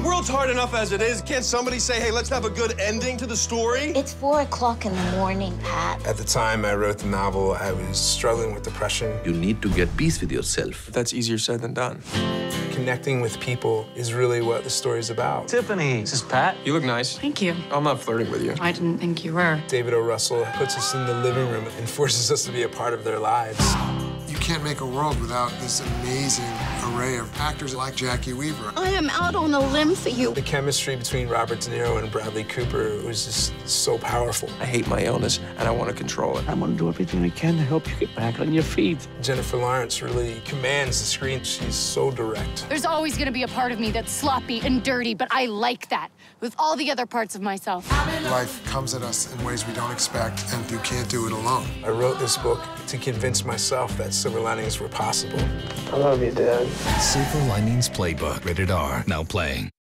world's hard enough as it is. Can't somebody say, hey, let's have a good ending to the story? It's 4 o'clock in the morning, Pat. At the time I wrote the novel, I was struggling with depression. You need to get peace with yourself. That's easier said than done. Connecting with people is really what the story's about. Tiffany, this is Pat. You look nice. Thank you. I'm not flirting with you. I didn't think you were. David O. Russell puts us in the living room and forces us to be a part of their lives. You can't make a world without this amazing array of actors like Jackie Weaver. I am out on a limb for you. The chemistry between Robert De Niro and Bradley Cooper was just so powerful. I hate my illness, and I want to control it. I'm gonna do everything I can to help you get back on your feet. Jennifer Lawrence really commands the screen. She's so direct. There's always gonna be a part of me that's sloppy and dirty, but I like that with all the other parts of myself. Life comes at us in ways we don't expect, and you can't do it alone. I wrote this book to convince myself that silver linings were possible. I love you, Dad. Silver Linings Playbook, rated R, now playing.